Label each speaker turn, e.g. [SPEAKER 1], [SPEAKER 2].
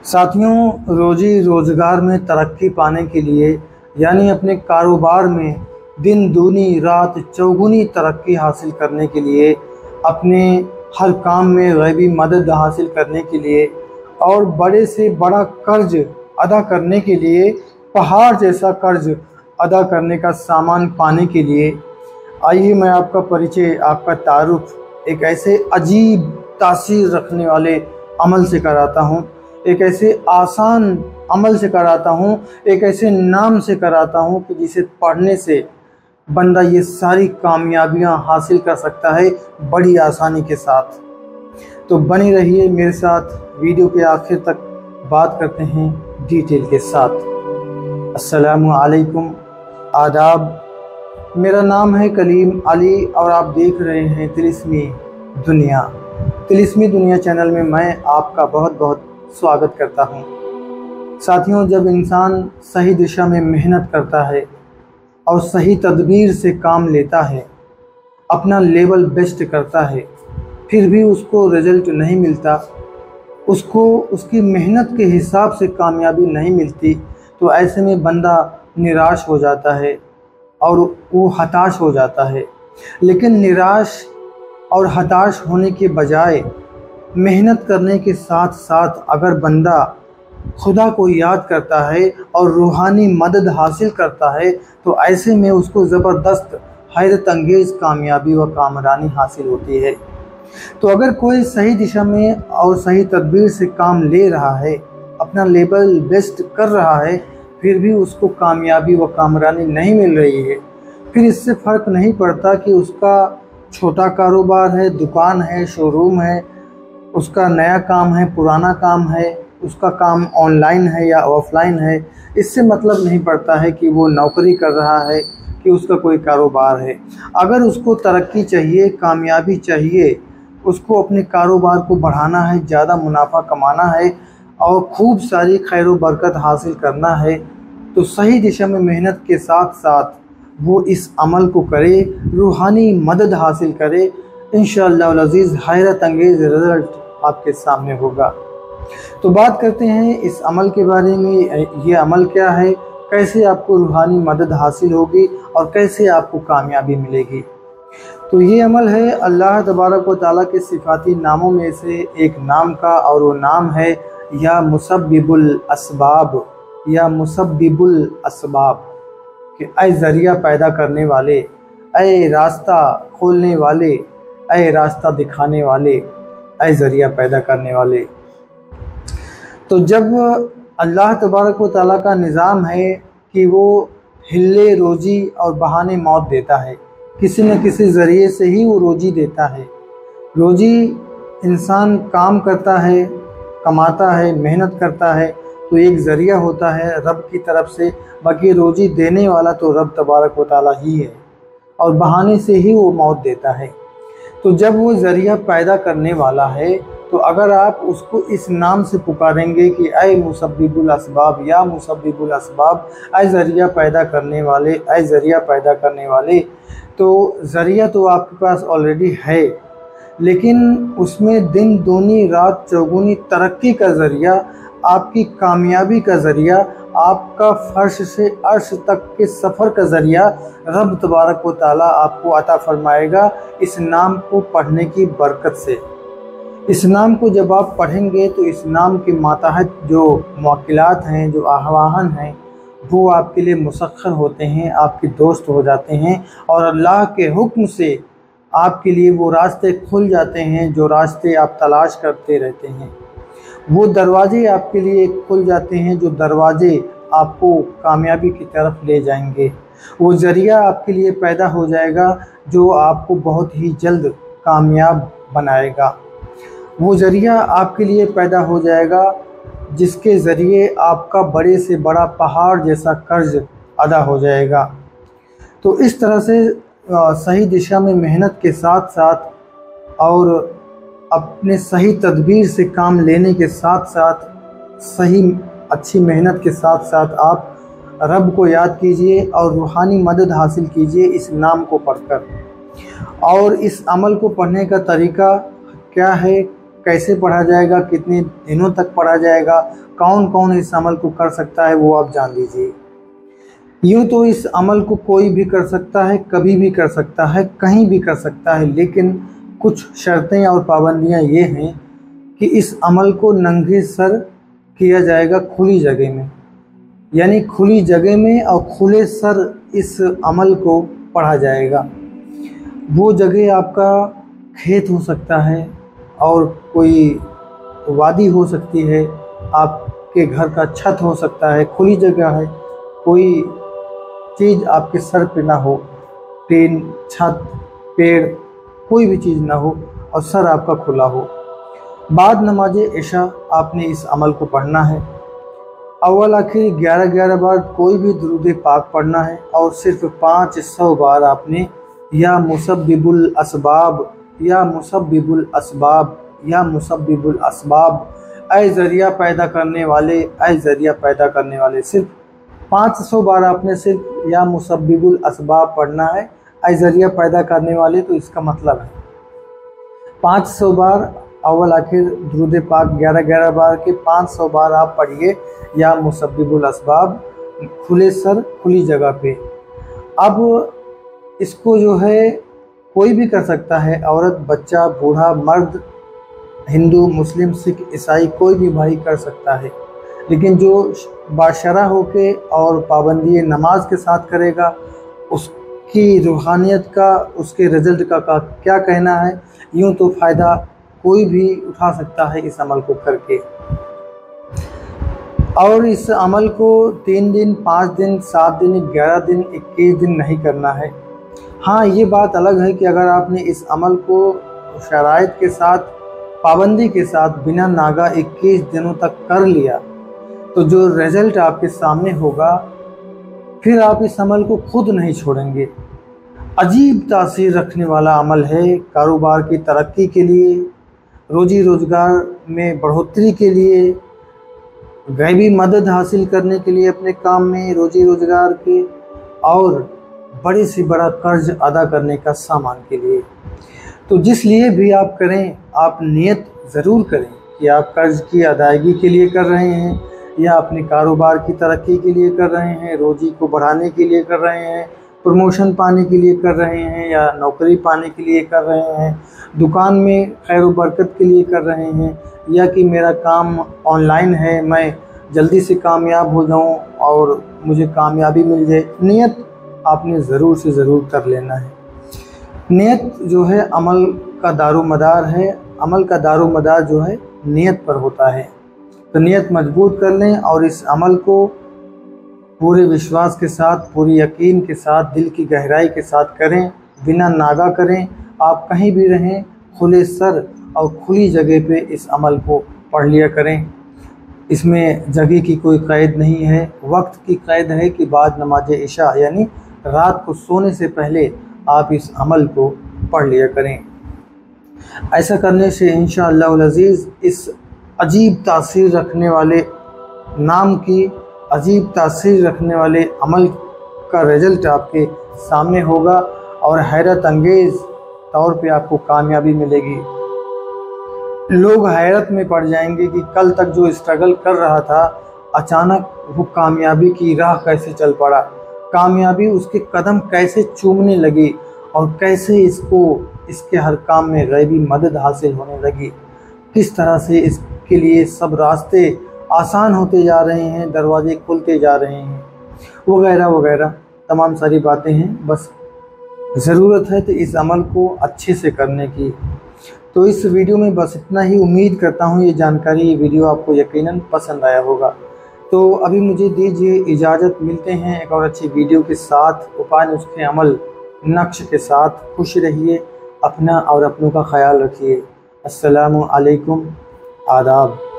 [SPEAKER 1] साथियों, रोजी रोज़गार में तरक्की पाने के लिए यानी अपने कारोबार में दिन दूनी रात चौगुनी तरक्की हासिल करने के लिए, अपने हर काम में गैबी मदद हासिल करने के लिए और बड़े से बड़ा कर्ज अदा करने के लिए, पहाड़ जैसा कर्ज अदा करने का सामान पाने के लिए, आइए मैं आपका परिचय, आपका तारुफ एक ऐसे अजीब तासीर रखने वाले अमल से कराता हूँ, एक ऐसे आसान अमल से कराता हूँ, एक ऐसे नाम से कराता हूँ कि जिसे पढ़ने से बंदा ये सारी कामयाबियाँ हासिल कर सकता है बड़ी आसानी के साथ। तो बने रहिए मेरे साथ, वीडियो के आखिर तक बात करते हैं डिटेल के साथ। अस्सलामु अलैकुम, आदाब। मेरा नाम है कलीम अली और आप देख रहे हैं तिलिस्मी दुनिया। तिलिस्मी दुनिया चैनल में मैं आपका बहुत बहुत स्वागत करता हूं। साथियों, जब इंसान सही दिशा में मेहनत करता है और सही तदबीर से काम लेता है, अपना लेवल बेस्ट करता है, फिर भी उसको रिज़ल्ट नहीं मिलता, उसको उसकी मेहनत के हिसाब से कामयाबी नहीं मिलती, तो ऐसे में बंदा निराश हो जाता है और वो हताश हो जाता है। लेकिन निराश और हताश होने के बजाय मेहनत करने के साथ साथ अगर बंदा खुदा को याद करता है और रूहानी मदद हासिल करता है, तो ऐसे में उसको ज़बरदस्त हैरत अंगेज़ कामयाबी व कामरानी हासिल होती है। तो अगर कोई सही दिशा में और सही तदबीर से काम ले रहा है, अपना लेवल बेस्ट कर रहा है, फिर भी उसको कामयाबी व कामरानी नहीं मिल रही है, फिर इससे फ़र्क नहीं पड़ता कि उसका छोटा कारोबार है, दुकान है, शोरूम है, उसका नया काम है, पुराना काम है, उसका काम ऑनलाइन है या ऑफलाइन है, इससे मतलब नहीं पड़ता है कि वो नौकरी कर रहा है कि उसका कोई कारोबार है। अगर उसको तरक्की चाहिए, कामयाबी चाहिए, उसको अपने कारोबार को बढ़ाना है, ज़्यादा मुनाफा कमाना है और खूब सारी खैर व बरकत हासिल करना है, तो सही दिशा में मेहनत के साथ साथ वो इस अमल को करे, रूहानी मदद हासिल करे। इंशाअल्लाह अज़ीज़ हैरत अंगेज़ रिज़ल्ट आपके सामने होगा। तो बात करते हैं इस अमल के बारे में। ये अमल क्या है, कैसे आपको रूहानी मदद हासिल होगी और कैसे आपको कामयाबी मिलेगी। तो ये अमल है अल्लाह तबारक व तआला के सिफाती नामों में से एक नाम का, और वो नाम है या मुसब्बिबुल असबाब, या मुसब्बिबुल असबाब, कि ऐ ज़रिया पैदा करने वाले, ऐ रास्ता खोलने वाले, ऐ रास्ता दिखाने वाले, ऐ ज़रिया पैदा करने वाले। तो जब अल्लाह तबारक व तआला का निज़ाम है कि वो हिल्ले रोज़ी और बहाने मौत देता है, किसी न किसी ज़रिए से ही वो रोज़ी देता है। रोज़ी इंसान काम करता है, कमाता है, मेहनत करता है, तो एक ज़रिया होता है रब की तरफ से, बाकी रोज़ी देने वाला तो रब तबारक व तआला ही है, और बहाने से ही वो मौत देता है। तो जब वो ज़रिया पैदा करने वाला है, तो अगर आप उसको इस नाम से पुकारेंगे कि ऐ मुसब्बिबुल असबाब, या मुसब्बिबुल असबाब, ऐ ज़रिया पैदा करने वाले, ऐ ज़रिया पैदा करने वाले, तो ज़रिया तो आपके पास ऑलरेडी है, लेकिन उसमें दिन दूनी रात चौगुनी तरक्की का ज़रिया, आपकी कामयाबी का ज़रिया, आपका फ़र्श से अर्श तक के सफ़र का ज़रिया रब तबारक व तआला आपको अता फ़रमाएगा इस नाम को पढ़ने की बरकत से। इस नाम को जब आप पढ़ेंगे तो इस नाम के मातहत जो मुवक्किलात हैं, जो आवाहन हैं, वो आपके लिए मुसख्खर होते हैं, आपके दोस्त हो जाते हैं, और अल्लाह के हुक्म से आपके लिए वो रास्ते खुल जाते हैं जो रास्ते आप तलाश करते रहते हैं। वो दरवाज़े आपके लिए खुल जाते हैं जो दरवाज़े आपको कामयाबी की तरफ ले जाएंगे। वो ज़रिया आपके लिए पैदा हो जाएगा जो आपको बहुत ही जल्द कामयाब बनाएगा। वो ज़रिया आपके लिए पैदा हो जाएगा जिसके ज़रिए आपका बड़े से बड़ा पहाड़ जैसा कर्ज अदा हो जाएगा। तो इस तरह से सही दिशा में मेहनत के साथ साथ और अपने सही तदबीर से काम लेने के साथ साथ, सही अच्छी मेहनत के साथ साथ आप रब को याद कीजिए और रूहानी मदद हासिल कीजिए इस नाम को पढ़कर। और इस अमल को पढ़ने का तरीका क्या है कैसे पढ़ा जाएगा, कितने दिनों तक पढ़ा जाएगा, कौन कौन इस अमल को कर सकता है, वो आप जान लीजिए। यूँ तो इस अमल को कोई भी कर सकता है, कभी भी कर सकता है, कहीं भी कर सकता है, लेकिन कुछ शर्तें और पाबंदियां ये हैं कि इस अमल को नंगे सर किया जाएगा खुली जगह में, यानी खुली जगह में और खुले सर इस अमल को पढ़ा जाएगा। वो जगह आपका खेत हो सकता है और कोई वादी हो सकती है, आपके घर का छत हो सकता है, खुली जगह है, कोई चीज़ आपके सर पे ना हो, टीन, छत, पेड़, कोई भी चीज़ ना हो और सर आपका खुला हो। बाद नमाज इशा आपने इस अमल को पढ़ना है। अव्वल आखिर 11-11 बार कोई भी दुरूद पाक पढ़ना है और सिर्फ 500 बार आपने या मुसब्बिबुल असबाब, या मुसब्बिबुल असबाब, या मुसब्बिबुल असबाब, ऐ ज़रिया पैदा करने वाले, ऐ ज़रिया पैदा करने वाले, सिर्फ 500 बार आपने सिर्फ या मुसब्बिबुल असबाब पढ़ना है, ऐ ज़रिया पैदा करने वाले। तो इसका मतलब है 500 बार अव्वल आखिर दुरूद पाक 11-11 बार के 500 बार आप पढ़िए या मुसब्बिबुल असबाब, खुले सर खुली जगह पे। अब इसको जो है कोई भी कर सकता है, औरत, बच्चा, बूढ़ा, मर्द, हिंदू, मुस्लिम, सिख, ईसाई, कोई भी भाई कर सकता है। लेकिन जो बाशरा होके और पाबंदी नमाज के साथ करेगा, उसकी रूहानियत का, उसके रिज़ल्ट का क्या कहना है। यूँ तो फ़ायदा कोई भी उठा सकता है इस अमल को करके। और इस अमल को 3 दिन, 5 दिन, 7 दिन, 11 दिन, 21 दिन नहीं करना है। हाँ, ये बात अलग है कि अगर आपने इस अमल को शराइत के साथ, पाबंदी के साथ, बिना नागा 21 दिनों तक कर लिया, तो जो रिज़ल्ट आपके सामने होगा, फिर आप इस अमल को खुद नहीं छोड़ेंगे। अजीब तासीर रखने वाला अमल है, कारोबार की तरक्की के लिए, रोजी रोज़गार में बढ़ोतरी के लिए, गैबी मदद हासिल करने के लिए अपने काम में, रोजी रोज़गार के, और बड़े से बड़ा कर्ज अदा करने का सामान के लिए। तो जिस लिए भी आप करें, आप नियत ज़रूर करें कि आप कर्ज की अदायगी के लिए कर रहे हैं, या अपने कारोबार की तरक्की के लिए कर रहे हैं, रोजी को बढ़ाने के लिए कर रहे हैं, प्रमोशन पाने के लिए कर रहे हैं, या नौकरी पाने के लिए कर रहे हैं, दुकान में खैर व बरकत के लिए कर रहे हैं, या कि मेरा काम ऑनलाइन है, मैं जल्दी से कामयाब हो जाऊं और मुझे कामयाबी मिल जाए। नियत आपने ज़रूर से ज़रूर कर लेना है। नियत जो है अमल का दारोमदार है, अमल का दारोमदार जो है नियत पर होता है। तो नियत मजबूत कर लें और इस अमल को पूरे विश्वास के साथ, पूरी यकीन के साथ, दिल की गहराई के साथ करें, बिना नागा करें। आप कहीं भी रहें, खुले सर और खुली जगह पे इस अमल को पढ़ लिया करें। इसमें जगह की कोई क़ैद नहीं है, वक्त की क़ैद है कि बाद नमाज इशा यानी रात को सोने से पहले आप इस अमल को पढ़ लिया करें। ऐसा करने से इंशाअल्लाह अज़ीज़ इस अजीब तासीर रखने वाले नाम की, अजीब तासीर रखने वाले अमल का रिज़ल्ट आपके सामने होगा और हैरत अंगेज़ तौर पे आपको कामयाबी मिलेगी। लोग हैरत में पड़ जाएंगे कि कल तक जो स्ट्रगल कर रहा था, अचानक वो कामयाबी की राह कैसे चल पड़ा, कामयाबी उसके कदम कैसे चूमने लगी और कैसे इसके हर काम में गैबी मदद हासिल होने लगी, किस तरह से इसके लिए सब रास्ते आसान होते जा रहे हैं, दरवाजे खुलते जा रहे हैं, वगैरह वगैरह तमाम सारी बातें हैं। बस ज़रूरत है तो इस अमल को अच्छे से करने की। तो इस वीडियो में बस इतना ही। उम्मीद करता हूँ ये जानकारी, ये वीडियो आपको यकीनन पसंद आया होगा। तो अभी मुझे दीजिए इजाज़त, मिलते हैं एक और अच्छी वीडियो के साथ, उपाय नुस्खे अमल नक्श के साथ। खुश रहिए, अपना और अपनों का ख्याल रखिए। अस्सलामु अलैकुम, आदाब।